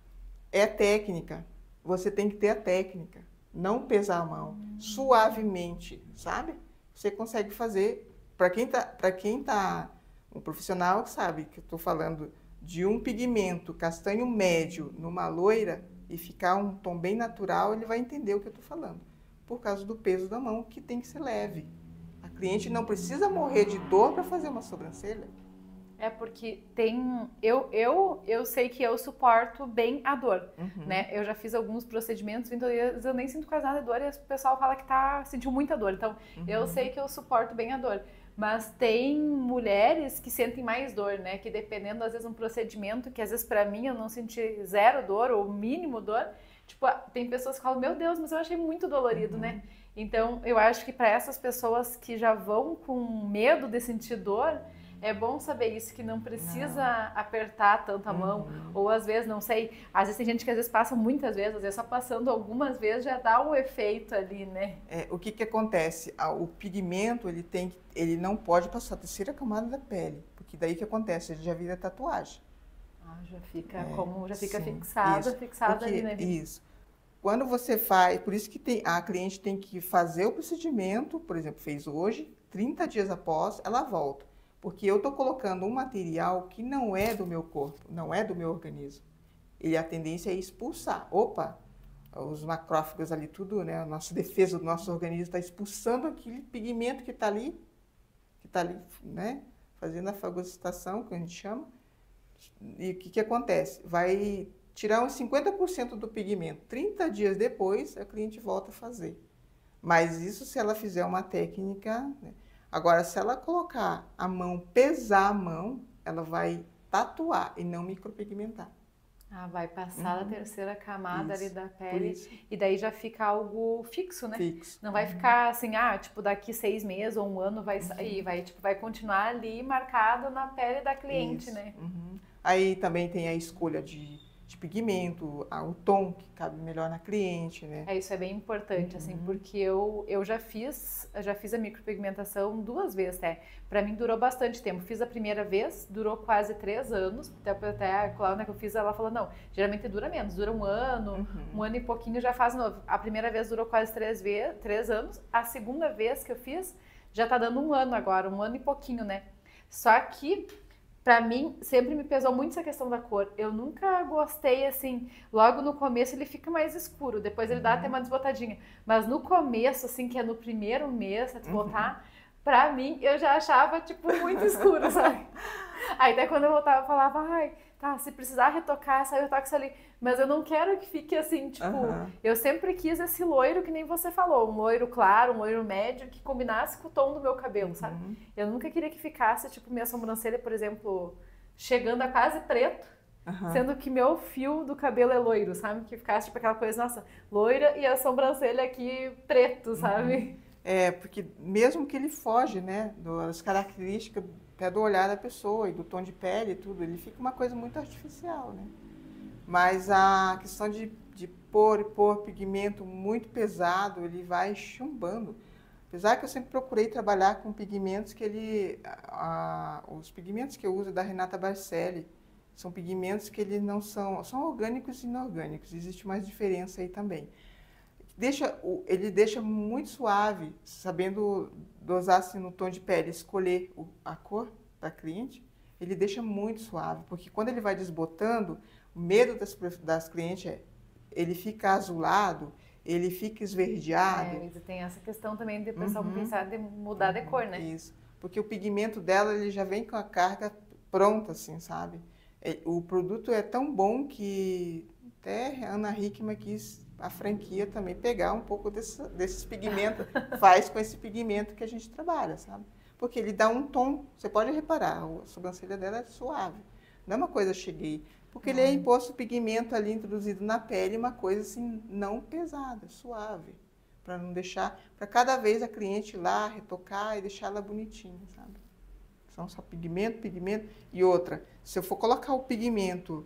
B: É técnica. Você tem que ter a técnica. Não pesar a mão. Suavemente, sabe? Você consegue fazer. Para quem tá um profissional que sabe que eu estou falando de um pigmento castanho médio numa loira, e ficar um tom bem natural, ele vai entender o que eu estou falando. Por causa do peso da mão, que tem que ser leve. A cliente não precisa morrer de dor para fazer uma sobrancelha.
A: É porque tem... Eu sei que eu suporto bem a dor, né? Eu já fiz alguns procedimentos, então eu nem sinto quase nada de dor, e o pessoal fala que sentiu muita dor. Então, eu sei que eu suporto bem a dor. Mas tem mulheres que sentem mais dor, né? Que dependendo, às vezes, um procedimento que, às vezes, pra mim, eu não senti zero dor ou mínimo dor. Tipo, tem pessoas que falam, meu Deus, mas eu achei muito dolorido, né? Então, eu acho que para essas pessoas que já vão com medo de sentir dor, é bom saber isso, que não precisa apertar tanto a mão, ou às vezes, não sei, às vezes tem gente que às vezes passa muitas vezes, às vezes só passando algumas vezes já dá um efeito ali, né?
B: O que acontece? O pigmento, ele não pode passar a terceira camada da pele, porque daí o que acontece? Ele já vira tatuagem.
A: Já fica
B: sim,
A: fixado ali, né?
B: Isso. Quando você faz, por isso que a cliente tem que fazer o procedimento, por exemplo, fez hoje, 30 dias após, ela volta. Porque eu estou colocando um material que não é do meu corpo, não é do meu organismo. E a tendência é expulsar. Opa, os macrófagos ali, tudo, né? A nossa defesa do nosso organismo está expulsando aquele pigmento que está ali, né? Fazendo a fagocitação, que a gente chama. E o que acontece? Vai tirar uns 50% do pigmento. 30 dias depois, a cliente volta a fazer. Mas isso se ela fizer uma técnica... né? Agora, se ela colocar a mão, pesar a mão, ela vai tatuar e não micropigmentar.
A: Vai passar a terceira camada ali da pele e daí já fica algo fixo, né?
B: Fixo.
A: Não vai ficar assim, tipo, daqui 6 meses ou um ano vai sair, vai continuar ali marcado na pele da cliente, né?
B: Aí também tem a escolha de pigmento, o tom que cabe melhor na cliente, né?
A: Isso é bem importante, assim, porque eu já fiz a micropigmentação 2 vezes, até. Pra mim durou bastante tempo. Fiz a primeira vez, durou quase 3 anos. Até a Cláudia que eu fiz, ela falou, não, geralmente dura menos, dura 1 ano, 1 ano e pouquinho já faz novo. A primeira vez durou quase 3 anos, a segunda vez que eu fiz já tá dando 1 ano agora, 1 ano e pouquinho, né? Só que pra mim, sempre me pesou muito essa questão da cor. Eu nunca gostei, assim, logo no começo ele fica mais escuro, depois ele dá até uma desbotadinha. Mas no começo, assim, que é no primeiro mês, até botar, pra mim, eu já achava, tipo, muito escuro, sabe? Aí até quando eu voltava, eu falava, ai, tá, se precisar retocar, sai eu retoco isso ali. Mas eu não quero que fique assim, tipo, eu sempre quis esse loiro que nem você falou, um loiro claro, um loiro médio, que combinasse com o tom do meu cabelo, sabe? Eu nunca queria que ficasse, tipo, minha sobrancelha, por exemplo, chegando a quase preto, sendo que meu fio do cabelo é loiro, sabe? Que ficasse, tipo, aquela coisa, nossa, loira e a sobrancelha aqui preto, sabe?
B: É, porque mesmo que ele foge, né, das características até do olhar da pessoa e do tom de pele e tudo, ele fica uma coisa muito artificial, né? Mas a questão de pôr pigmento muito pesado, ele vai chumbando. Apesar que eu sempre procurei trabalhar com pigmentos que os pigmentos que eu uso da Renata Barcelli, são pigmentos que eles não são orgânicos e inorgânicos, existe mais diferença aí também. Ele deixa muito suave, sabendo dosar assim, no tom de pele, escolher a cor da cliente, ele deixa muito suave, porque quando ele vai desbotando, o medo das clientes é ele fica azulado, ele fica esverdeado.
A: É, tem essa questão também de pessoal pensar de mudar de cor, né?
B: Isso, porque o pigmento dela ele já vem com a carga pronta, assim, sabe? O produto é tão bom que até a Ana Hickman quis a franquia também pegar um pouco desses pigmentos, faz com esse pigmento que a gente trabalha, sabe? Porque ele dá um tom, você pode reparar, a sobrancelha dela é suave, não é uma coisa cheguei, porque ele é imposto pigmento ali introduzido na pele, uma coisa assim, não pesada, suave, para não deixar, para cada vez a cliente ir lá, retocar e deixar ela bonitinha, sabe? São só pigmento, e outra, se eu for colocar o pigmento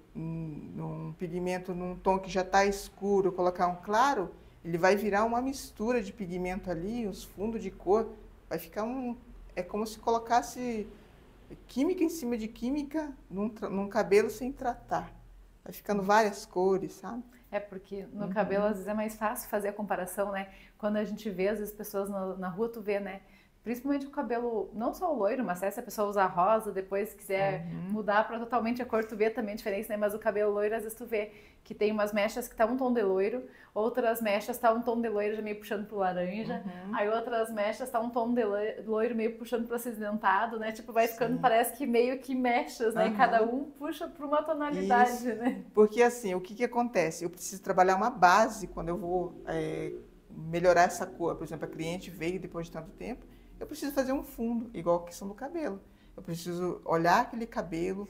B: num tom que já está escuro, colocar um claro, ele vai virar uma mistura de pigmento ali, os fundos de cor, vai ficar é como se colocasse química em cima de química num cabelo sem tratar. Vai ficando várias cores, sabe?
A: É porque no cabelo às vezes é mais fácil fazer a comparação, né? Quando a gente vê, às vezes, pessoas na rua, tu vê, né? Principalmente o cabelo, não só o loiro, mas se a pessoa usar rosa, depois quiser mudar para totalmente a cor, tu vê também a diferença, né? Mas o cabelo loiro, às vezes tu vê que tem umas mechas que tá um tom de loiro, outras mechas tá um tom de loiro já meio puxando pro laranja, aí outras mechas tá um tom de loiro meio puxando pro acinzentado, né? Tipo, vai ficando, parece que meio que mechas, né? Cada um puxa para uma tonalidade, né?
B: Porque assim, o que acontece? Eu preciso trabalhar uma base quando eu vou melhorar essa cor. Por exemplo, a cliente veio depois de tanto tempo, eu preciso fazer um fundo, igual a questão do cabelo. Eu preciso olhar aquele cabelo,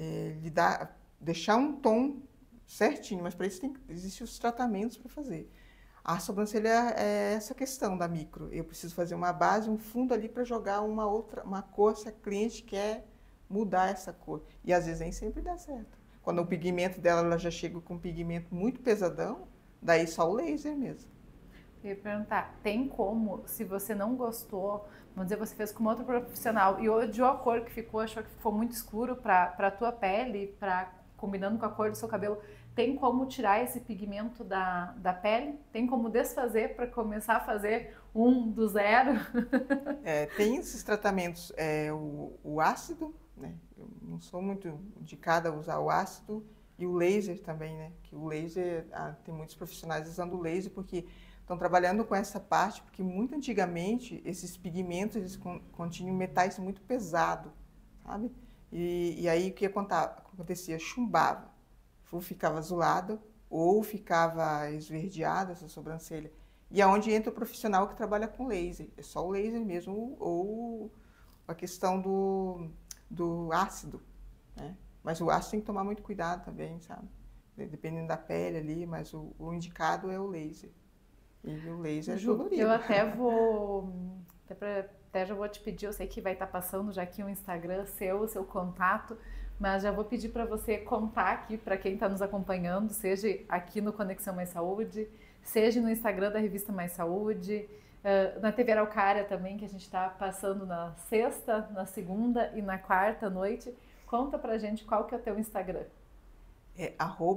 B: deixar um tom certinho, mas para isso existem os tratamentos para fazer. A sobrancelha é essa questão da micro. Eu preciso fazer uma base, um fundo ali para jogar uma cor se a cliente quer mudar essa cor. E às vezes nem sempre dá certo. Quando o pigmento dela ela já chega com um pigmento muito pesadão, daí só o laser mesmo.
A: Eu ia perguntar, tem como, se você não gostou, vamos dizer, você fez com outro profissional e odiou a cor que ficou, achou que ficou muito escuro para a tua pele, combinando com a cor do seu cabelo, tem como tirar esse pigmento da pele? Tem como desfazer para começar a fazer do zero?
B: Tem esses tratamentos, o ácido, né? Eu não sou muito indicada a usar o ácido, e o laser também, né? Que o laser, tem muitos profissionais usando o laser porque estão trabalhando com essa parte, porque muito antigamente esses pigmentos eles continham metais muito pesados, sabe? E aí o que acontecia? Chumbava, ou ficava azulado, ou ficava esverdeada essa sobrancelha. E aonde entra o profissional que trabalha com laser, é só o laser mesmo, ou a questão do ácido, né? Mas o ácido tem que tomar muito cuidado também, sabe? Dependendo da pele ali, mas o indicado é o laser. E o laser é dolorido.
A: Eu até já vou te pedir, eu sei que vai estar passando já aqui o Instagram o seu contato, mas já vou pedir para você contar aqui para quem está nos acompanhando, seja aqui no Conexão Mais Saúde, seja no Instagram da Revista Mais Saúde, na TV Araucária também, que a gente está passando na sexta, na segunda e na quarta noite. Conta pra gente qual que é o teu Instagram.
B: É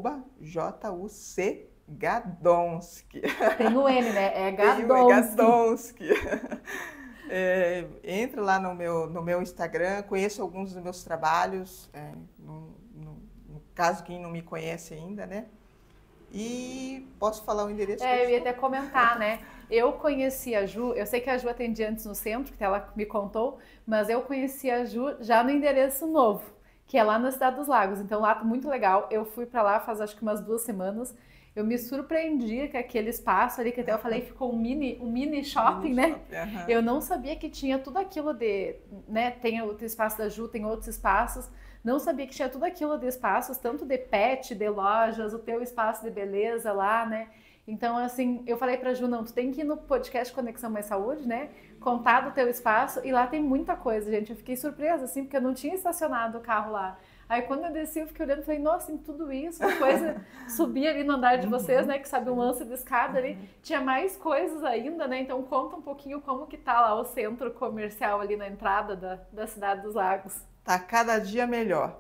B: @JUC Gadonski.
A: Tem o N, né? É Gadonski.
B: Gadonski. Entra lá no meu Instagram, conheça alguns dos meus trabalhos, no caso, quem não me conhece ainda, né? E posso falar o endereço?
A: Eu ia até comentar, né? Eu conheci a Ju, eu sei que a Ju atendia antes no centro, que ela me contou, mas eu conheci a Ju já no endereço novo, que é lá na Cidade dos Lagos. Então lá tá muito legal. Eu fui pra lá faz acho que umas 2 semanas. Eu me surpreendi com aquele espaço ali, que até eu falei, ficou um mini shopping, né?
B: Uhum.
A: Eu não sabia que tinha tudo aquilo de, né? Tem o espaço da Ju, tem outros espaços. Não sabia que tinha tudo aquilo de espaços, tanto de pet, de lojas, o teu espaço de beleza lá, né? Então, assim, eu falei pra Ju, não, tu tem que ir no podcast Conexão Mais Saúde, né? Contar do teu espaço, e lá tem muita coisa, gente. Eu fiquei surpresa, assim, porque eu não tinha estacionado o carro lá. Aí, quando eu desci, eu fiquei olhando e falei, nossa, tem tudo isso, uma coisa, subir ali no andar de vocês, né? Que sabe, um lance de escada ali. Tinha mais coisas ainda, né? Então, conta um pouquinho como que tá lá o centro comercial ali na entrada da Cidade dos Lagos.
B: Tá cada dia melhor.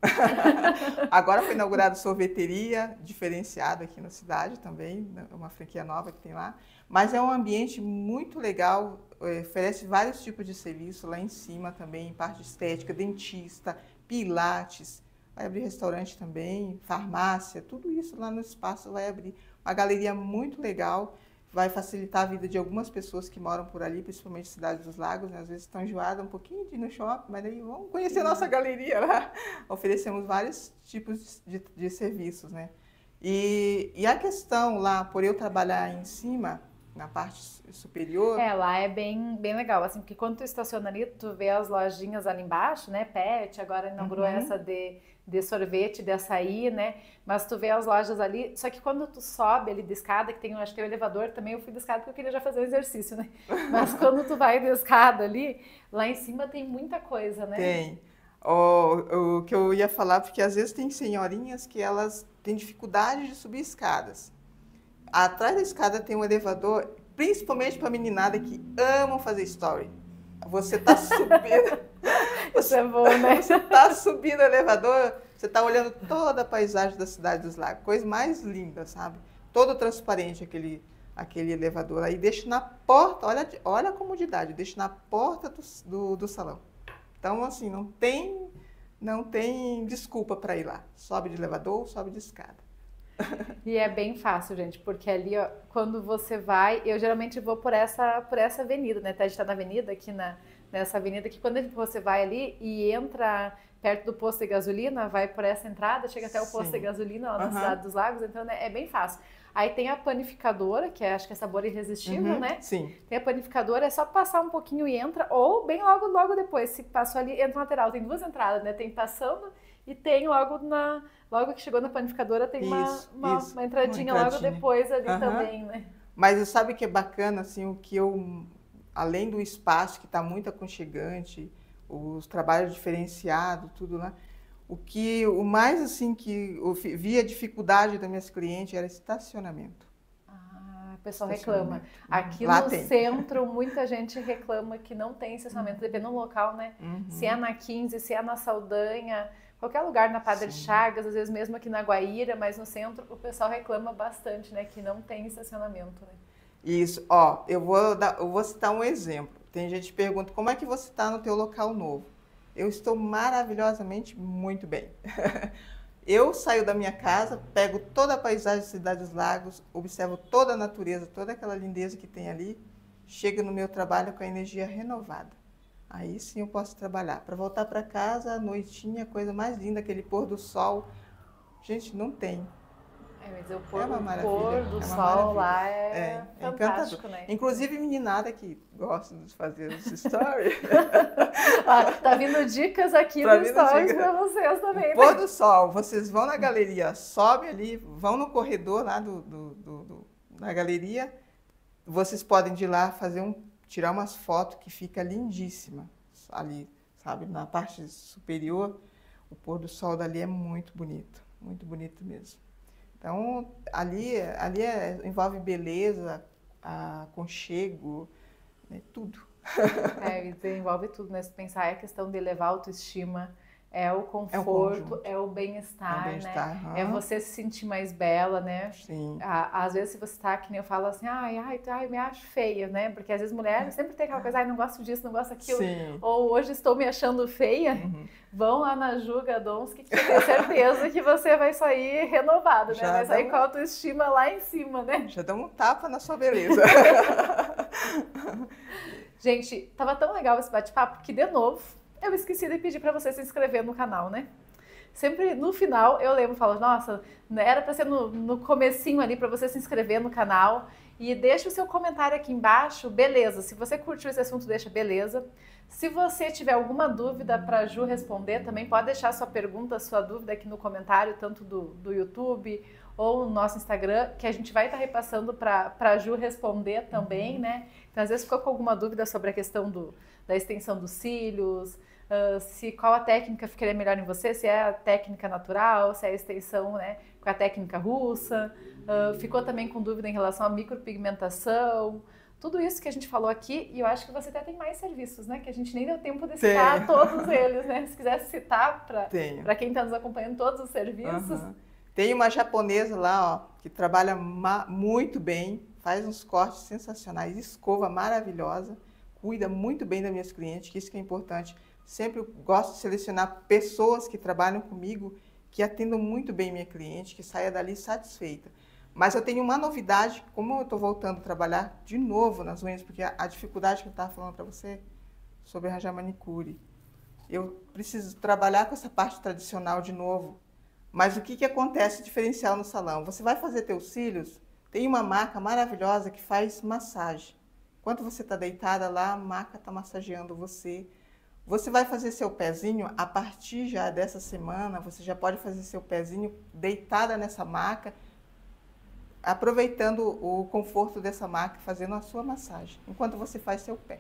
B: Agora foi inaugurada sorveteria diferenciada aqui na cidade também, uma franquia nova que tem lá. Mas é um ambiente muito legal, oferece vários tipos de serviço lá em cima também, parte estética, dentista, pilates, vai abrir restaurante também, farmácia, tudo isso lá no espaço vai abrir. Uma galeria muito legal. Vai facilitar a vida de algumas pessoas que moram por ali, principalmente Cidade dos Lagos, né? Às vezes estão enjoadas um pouquinho de ir no shopping, mas aí vão conhecer a nossa galeria lá. Oferecemos vários tipos de serviços, né? E a questão lá, por eu trabalhar em cima, na parte superior...
A: Lá é bem legal, assim, porque quando tu estaciona ali, tu vê as lojinhas ali embaixo, né? Pet, agora inaugurou essa de sorvete, de açaí, né? Mas tu vê as lojas ali, só que quando tu sobe ali de escada, que tem, acho que tem o elevador, também eu fui de escada porque eu queria já fazer o exercício, né? Mas quando tu vai de escada ali, lá em cima tem muita coisa, né?
B: Tem. O que eu ia falar, porque às vezes tem senhorinhas que elas têm dificuldade de subir escadas. Atrás da escada tem um elevador, principalmente para meninada que amam fazer story. Você tá subindo...
A: Isso é bom, né?
B: Você tá subindo o elevador, você tá olhando toda a paisagem da Cidade dos Lagos. Coisa mais linda, sabe? Todo transparente aquele elevador. Aí deixa na porta, olha a comodidade, deixa na porta do salão. Então, assim, não tem desculpa para ir lá. Sobe de elevador, sobe de escada.
A: E é bem fácil, gente, porque ali, ó, quando você vai, eu geralmente vou por essa avenida, né? A gente tá na avenida aqui nessa avenida que quando você vai ali e entra perto do posto de gasolina, vai por essa entrada, chega até o posto de gasolina lá na Cidade dos Lagos, então né, é bem fácil. Aí tem a panificadora, que acho que é sabor irresistível, né?
B: Sim.
A: Tem a panificadora, é só passar um pouquinho e entra, ou bem logo depois, se passou ali, entra lateral. Tem 2 entradas, né? Tem passando e tem logo que chegou na panificadora, tem uma entradinha logo depois ali também, né?
B: Mas sabe o que é bacana, assim, o que além do espaço que está muito aconchegante, os trabalhos diferenciados, tudo lá, o mais assim que eu via dificuldade das minhas clientes era estacionamento.
A: O pessoal reclama. Aqui
B: lá
A: no
B: tem.
A: Centro, muita gente reclama que não tem estacionamento, dependendo do local, né? Se é na 15, se é na Saldanha, qualquer lugar, na Padre Chagas, às vezes mesmo aqui na Guaíra, mas no centro o pessoal reclama bastante, né? Que não tem estacionamento, né?
B: Isso, ó, eu vou citar um exemplo. Tem gente que pergunta, como é que você está no teu local novo? Eu estou maravilhosamente muito bem. Eu saio da minha casa, pego toda a paisagem da Cidade dos Lagos, observo toda a natureza, toda aquela lindeza que tem ali, chego no meu trabalho com a energia renovada. Aí sim eu posso trabalhar. Para voltar para casa, à noitinha, coisa mais linda, aquele pôr do sol. Gente, não tem.
A: Mas o pôr do sol lá é fantástico, né?
B: Inclusive, meninada que gosta de fazer os stories.
A: Tá vindo dicas aqui no stories para vocês também, né?
B: Pôr do sol, vocês vão na galeria, sobem ali, vão no corredor lá na galeria, vocês podem de lá tirar umas fotos que fica lindíssima ali, sabe? Na parte superior, o pôr do sol dali é muito bonito mesmo. Então, ali envolve beleza, aconchego, né, tudo.
A: Envolve tudo, né? Se pensar, é a questão de elevar a autoestima, É o conforto,
B: conjunto.
A: é o bem-estar, né?
B: bem-estar,
A: É você se sentir mais bela, né?
B: Sim.
A: Às vezes se você tá, que nem eu falo assim, ai, me acho feia, né? Porque às vezes mulheres sempre tem aquela coisa, ai, não gosto disso, não gosto daquilo.
B: Sim.
A: Ou hoje estou me achando feia. Vão lá na Ju Gadomski, que eu tenho certeza que você vai sair renovado, né? Vai sair com a autoestima lá em cima, né?
B: Já dá um tapa na sua beleza.
A: Gente, tava tão legal esse bate-papo que, de novo, eu esqueci de pedir para você se inscrever no canal, né? Sempre no final eu lembro e falo, nossa, era para ser no comecinho ali para você se inscrever no canal e deixa o seu comentário aqui embaixo, beleza. Se você curtiu esse assunto, deixa beleza. Se você tiver alguma dúvida para a Ju responder, também pode deixar sua pergunta, sua dúvida aqui no comentário, tanto do YouTube ou no nosso Instagram, que a gente vai estar repassando para a Ju responder também, né? Então, às vezes ficou com alguma dúvida sobre a questão da extensão dos cílios, se qual a técnica ficaria melhor em você, se é a técnica natural, se é a extensão, né, com a técnica russa, ficou também com dúvida em relação à micropigmentação, tudo isso que a gente falou aqui, e eu acho que você até tem mais serviços, né, que a gente nem deu tempo de citar todos eles, né, se quisesse citar para quem está nos acompanhando todos os serviços.
B: Tem uma japonesa lá, ó, que trabalha muito bem, faz uns cortes sensacionais, escova maravilhosa, cuida muito bem das minhas clientes, que isso que é importante. Sempre gosto de selecionar pessoas que trabalham comigo, que atendam muito bem minha cliente, que saia dali satisfeita. Mas eu tenho uma novidade, como eu estou voltando a trabalhar de novo nas unhas, porque a dificuldade que eu estava falando para você sobre arranjar manicure, eu preciso trabalhar com essa parte tradicional de novo. Mas o que acontece diferencial no salão? Você vai fazer teus cílios, tem uma marca maravilhosa que faz massagem. Enquanto você está deitada lá, a marca está massageando você. Você vai fazer seu pezinho, a partir já dessa semana, você já pode fazer seu pezinho deitada nessa maca, aproveitando o conforto dessa maca, fazendo a sua massagem, enquanto você faz seu pé.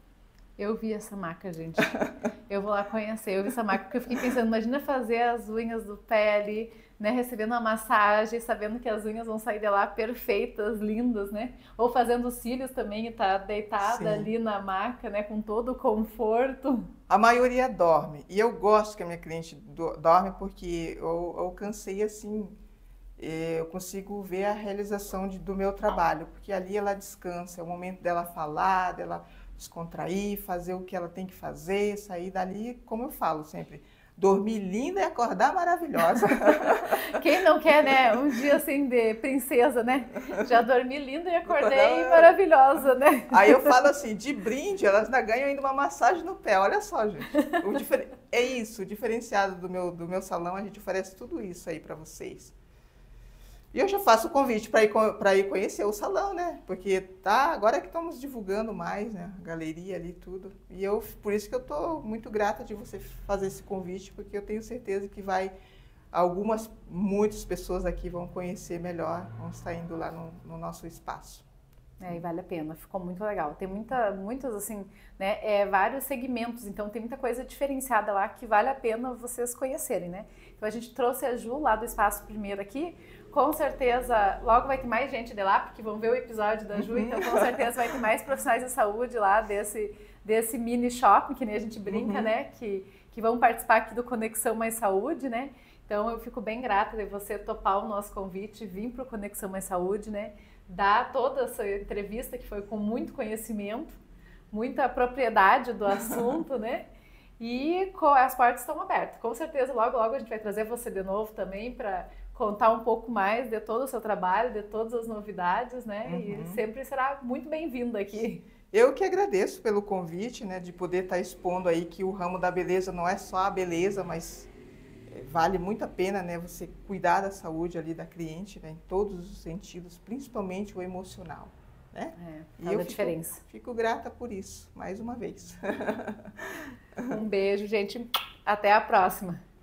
A: Eu vi essa maca, gente. Eu vou lá conhecer. Eu vi essa maca porque eu fiquei pensando, imagina fazer as unhas do pé ali, né, recebendo uma massagem, sabendo que as unhas vão sair de lá perfeitas, lindas, né? Ou fazendo os cílios também e tá deitada ali na maca, né, com todo o conforto.
B: A maioria dorme. E eu gosto que a minha cliente dorme porque eu alcancei assim, eu consigo ver a realização do meu trabalho, porque ali ela descansa, é o momento dela falar, dela descontrair, fazer o que ela tem que fazer, sair dali, como eu falo sempre, dormir linda e acordar maravilhosa.
A: Quem não quer, né? Um dia assim de princesa, né? Já dormi linda e acordei maravilhosa, né?
B: Aí eu falo assim, de brinde, elas ainda ganham ainda uma massagem no pé. Olha só, gente. É isso, o diferenciado do meu salão, a gente oferece tudo isso aí para vocês. E eu já faço o convite para ir conhecer o salão, né? Porque agora que estamos divulgando mais, né? A galeria ali, tudo. E por isso que eu estou muito grata de você fazer esse convite, porque eu tenho certeza que muitas pessoas aqui vão conhecer melhor, vão estar indo lá no nosso espaço.
A: E vale a pena, ficou muito legal. Tem muitos, assim, né, vários segmentos, então tem muita coisa diferenciada lá que vale a pena vocês conhecerem, né? Então a gente trouxe a Ju lá do Espaço Primeiro aqui, com certeza logo vai ter mais gente de lá, porque vão ver o episódio da Ju, então com certeza vai ter mais profissionais de saúde lá desse mini shopping, que nem a gente brinca, né, que vão participar aqui do Conexão Mais Saúde, né? Então eu fico bem grata de você topar o nosso convite, vir para o Conexão Mais Saúde, né? Dar toda essa entrevista que foi com muito conhecimento, muita propriedade do assunto, né? E as portas estão abertas. Com certeza, logo, logo a gente vai trazer você de novo também para contar um pouco mais de todo o seu trabalho, de todas as novidades, né? E sempre será muito bem-vindo aqui.
B: Eu que agradeço pelo convite, né? De poder estar expondo aí que o ramo da beleza não é só a beleza, mas vale muito a pena, né, você cuidar da saúde ali da cliente, né, em todos os sentidos, principalmente o emocional, né?
A: Faz a diferença.
B: Fico grata por isso, mais uma vez.
A: Um beijo, gente. Até a próxima.